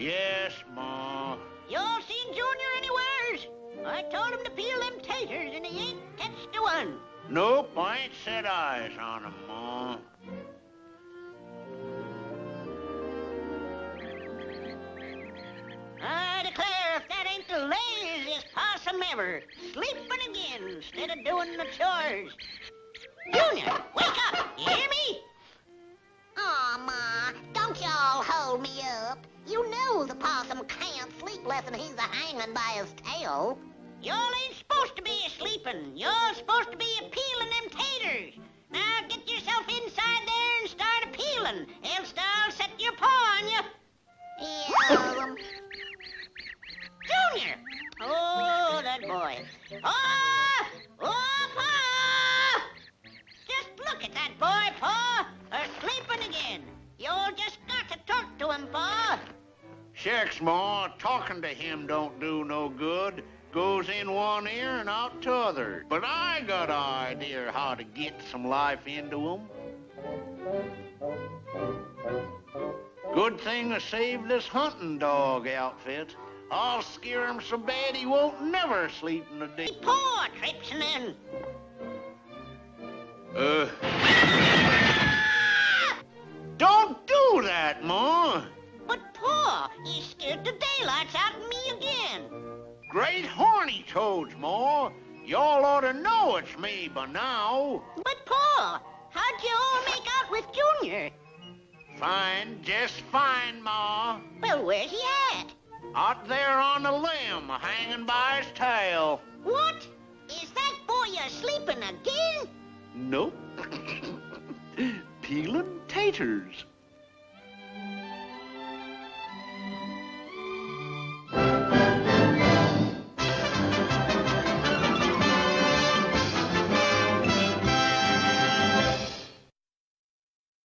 Yes, Ma. Y'all seen Junior anywheres? I told him to peel them taters, and he ain't touched a one. Nope, I ain't set eyes on him, Ma. I declare if that ain't the laziest possum ever. Sleeping again instead of doing the chores. Junior, wake up! You hear me? Aw, Ma, don't y'all hold me up. You know the possum can't sleep less than he's a-hanging by his tail. Y'all ain't supposed to be a-sleeping. Y'all supposed to be a-peeling them taters. Now get yourself inside there and start a-peeling, else I'll set your paw on you. Yeah, Junior! Oh, that boy. Oh! Oh, Pa! Just look at that boy, Pa. Sleeping again. Y'all just got to talk to him, Pa. Shucks, Ma, talking to him don't do no good. Goes in one ear and out t'other. But I got an idea how to get some life into him. Good thing I saved this hunting dog outfit. I'll scare him so bad he won't never sleep in the day. Pa trips and then... Don't do that, Ma. But, Pa, he scared the daylights out of me again. Great horny toads, Ma. Y'all ought to know it's me by now. But, Pa, how'd you all make out with Junior? Fine, just fine, Ma. Well, where's he at? Out there on the limb, hanging by his tail. What? Is that boy sleeping again? Nope. Peeling taters.